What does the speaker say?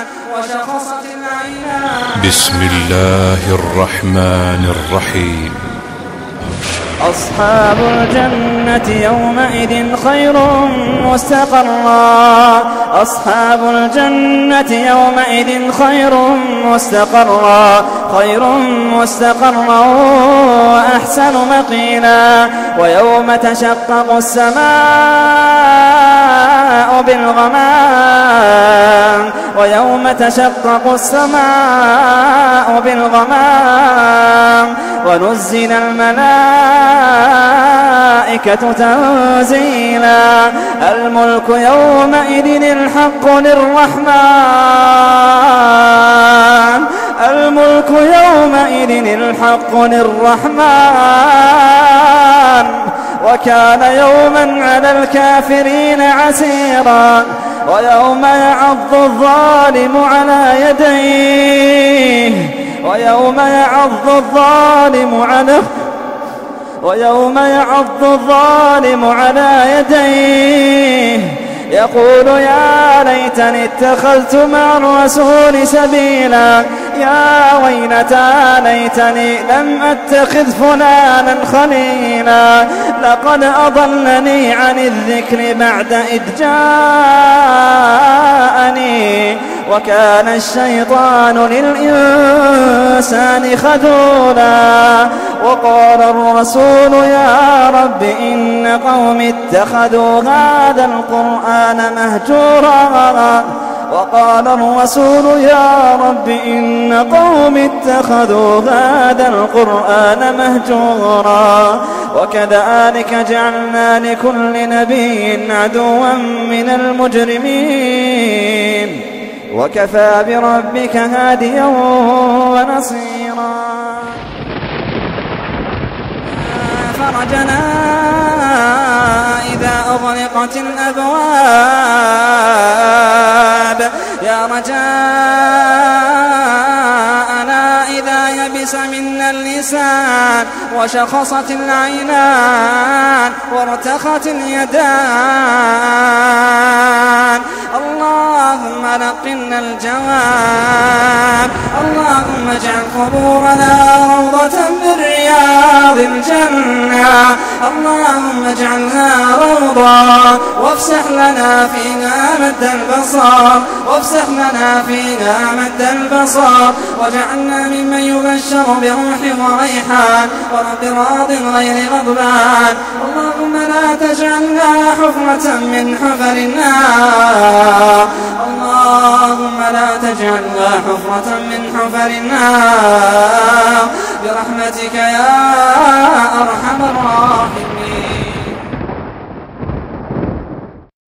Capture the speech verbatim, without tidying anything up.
وشخصت العينان. بسم الله الرحمن الرحيم. أصحاب الجنة يومئذ خير مستقرا أصحاب الجنة يومئذ خير مستقرا خير مستقرا وأحسن مقيلا. ويوم تشقق السماء بالغمام ويوم تشقق السماء بالغمام ونزل الملائكة تنزيلا. الملك يومئذ الحق للرحمن الملك يومئذ الحق للرحمن وكان يوما على الكافرين عسيرا. ويوم يعض الظالم على يديه ويوم يعض الظالم على ويوم يعض الظالم على يديه يقول يا ليتني اتخذت مع الرسول سبيلا. يا ويلتى ليتني لم أتخذ فلانا خليلا. لقد أضلني عن الذكر بعد إذ جاءني وكان الشيطان للإنسان خذولا. وقال الرسول يا رب إن قومي اتخذوا هذا القرآن مهجورا وقال الرسول يا رب إن قومي اتخذوا هذا القرآن مهجورا. وكذلك جعلنا لكل نبي عدوا من المجرمين وكفى بربك هاديا ونصيرا. فرجنا إذا أغلقت الأبواب يا رجاءنا إذا يبس منا اللسان وشخصت العينان وارتخت اليدان. اللهم لقنا الجواب. اللهم اجعل قبورنا روضة من رياض الجنة. اللهم اجعلها روضة وافسح لنا فيها مد البصر وافسح لنا فيها مد البصر واجعلنا ممن يبشر بروح وريحان ورب راض غير غضبان. اللهم لا تجعلنا حفرة من حفر النار. اللهم لا تجعلنا حفرة من حفر النار برحمتك يا أرحم الراحمين.